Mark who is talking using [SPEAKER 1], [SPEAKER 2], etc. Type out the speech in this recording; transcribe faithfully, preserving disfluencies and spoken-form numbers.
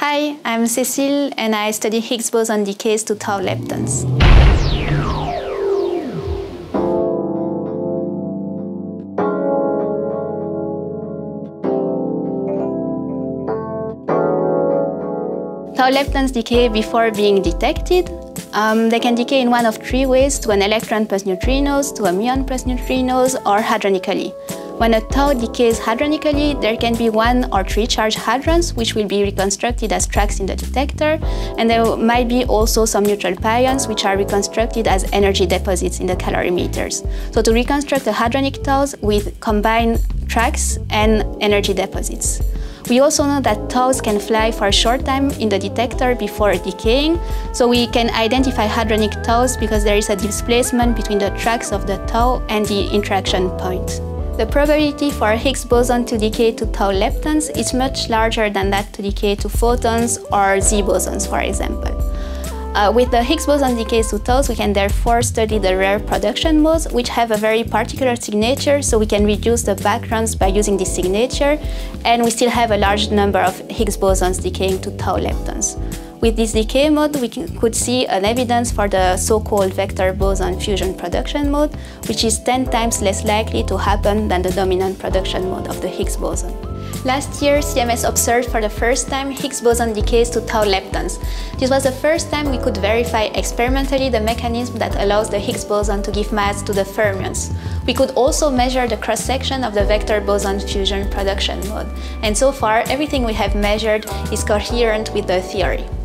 [SPEAKER 1] Hi, I'm Cécile and I study Higgs boson decays to tau leptons. Tau leptons decay before being detected. Um, they can decay in one of three ways: to an electron plus neutrinos, to a muon plus neutrinos, or hadronically. When a tau decays hadronically, there can be one or three charged hadrons, which will be reconstructed as tracks in the detector, and there might be also some neutral pions, which are reconstructed as energy deposits in the calorimeters. So to reconstruct a hadronic taus, we combine tracks and energy deposits. We also know that taus can fly for a short time in the detector before decaying, so we can identify hadronic taus because there is a displacement between the tracks of the tau and the interaction point. The probability for Higgs boson to decay to tau leptons is much larger than that to decay to photons or Z bosons, for example. Uh, with the Higgs boson decays to taus, we can therefore study the rare production modes, which have a very particular signature, so we can reduce the backgrounds by using this signature, and we still have a large number of Higgs bosons decaying to tau leptons. With this decay mode, we can, could see an evidence for the so-called vector boson fusion production mode, which is ten times less likely to happen than the dominant production mode of the Higgs boson. Last year, C M S observed for the first time Higgs boson decays to tau leptons. This was the first time we could verify experimentally the mechanism that allows the Higgs boson to give mass to the fermions. We could also measure the cross-section of the vector boson fusion production mode. And so far, everything we have measured is coherent with the theory.